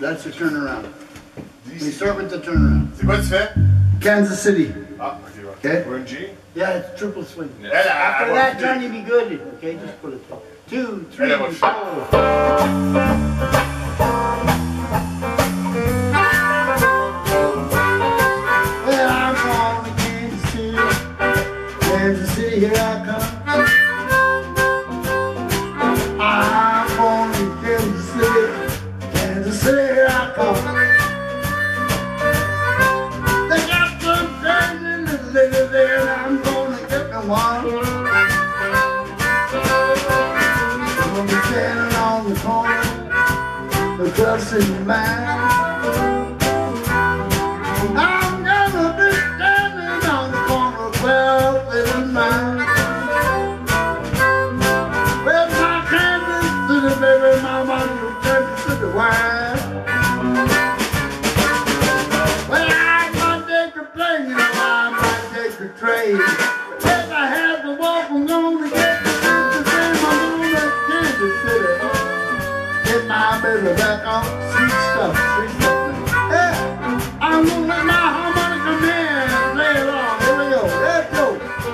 That's the turnaround. We start with the turnaround. C'est quoi tu fais? Kansas City. Ah, ok. Okay. We're in G? Yeah, it's triple swing. Yeah. After that, Johnny, be good. Okay, just put it. 2, 3, 4. Well, I'm going to Kansas City. Kansas City, here I come. I'm going to Kansas City. Kansas City, here I come. They got some crazy little lady there, and I'm going to get me one. I'm going to be standing on the corner, the truck's in the man. I'm gonna be standing on the corner, 12 in mine. With my Kansas City baby mama, you Kansas City wine. Well, I might take a plane, you know, I might take a train. If I have to walk, I'm gonna get the same. I'm gonna Kansas City. Get my baby back on, sweet stuff, sweet stuff. Yeah, I'm gonna let my harmonica man play along. Here we go, let's go.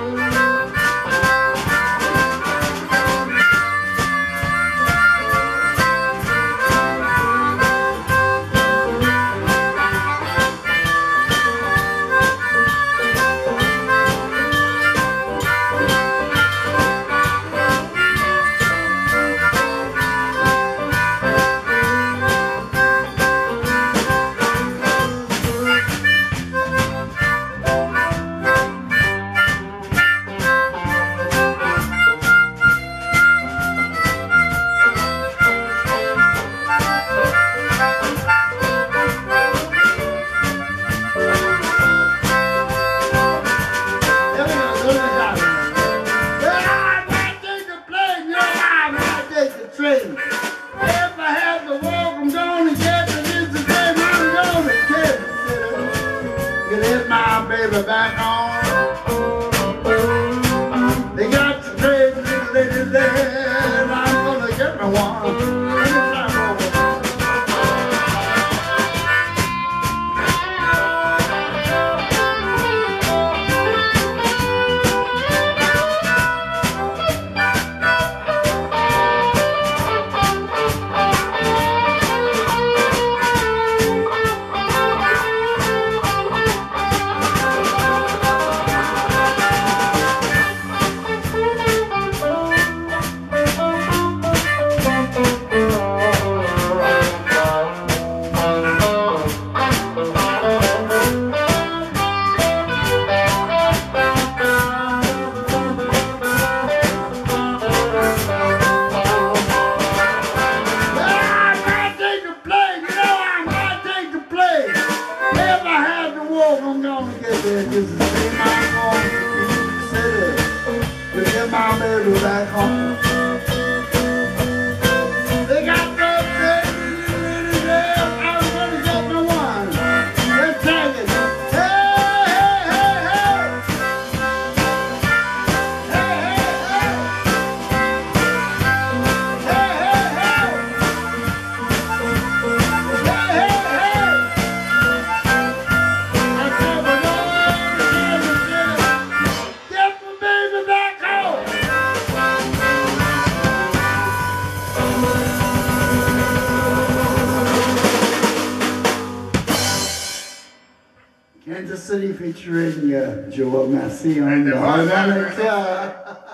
Back on. They got the crazy little lady there, and I'm gonna get me one. I'm gonna get there just the same. I'm going to Kansas City to get my baby back home. They got the crazy little there, I'm gonna get me one. Let's take it. Hey, hey, hey, hey. Hey, hey, hey. Hey, hey, hey. Hey, hey, hey. Kansas City featuring Joel Massey on the harmonica.